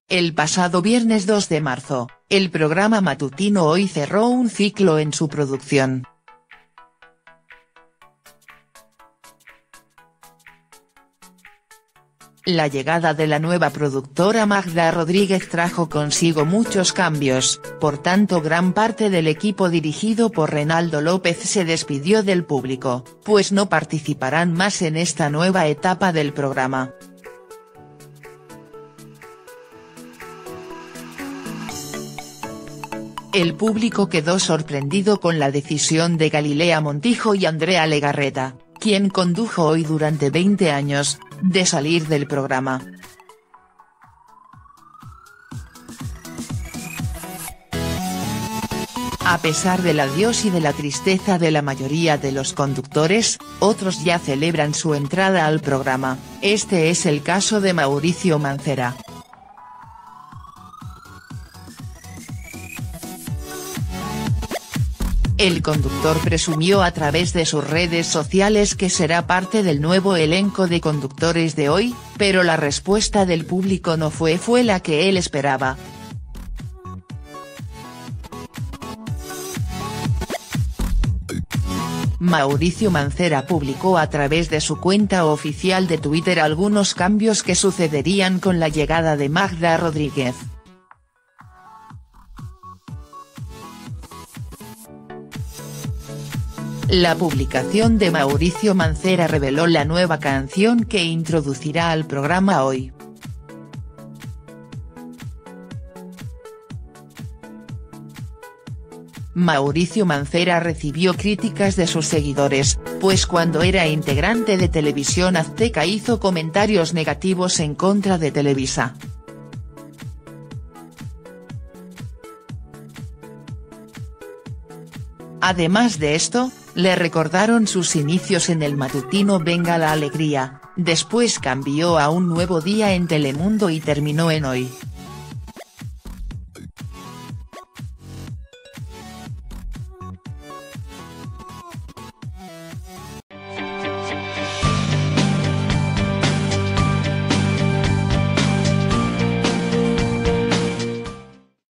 El pasado viernes 2 de marzo, el programa matutino Hoy cerró un ciclo en su producción. La llegada de la nueva productora Magda Rodríguez trajo consigo muchos cambios, por tanto gran parte del equipo dirigido por Reinaldo López se despidió del público, pues no participarán más en esta nueva etapa del programa. El público quedó sorprendido con la decisión de Galilea Montijo y Andrea Legarreta, quien condujo Hoy durante 20 años, de salir del programa. A pesar del adiós y de la tristeza de la mayoría de los conductores, otros ya celebran su entrada al programa. Este es el caso de Mauricio Mancera. El conductor presumió a través de sus redes sociales que será parte del nuevo elenco de conductores de Hoy, pero la respuesta del público no fue la que él esperaba. Mauricio Mancera publicó a través de su cuenta oficial de Twitter algunos cambios que sucederían con la llegada de Magda Rodríguez. La publicación de Mauricio Mancera reveló la nueva canción que introducirá al programa Hoy. Mauricio Mancera recibió críticas de sus seguidores, pues cuando era integrante de Televisión Azteca hizo comentarios negativos en contra de Televisa. Además de esto, le recordaron sus inicios en el matutino Venga la Alegría, después cambió a Un Nuevo Día en Telemundo y terminó en Hoy.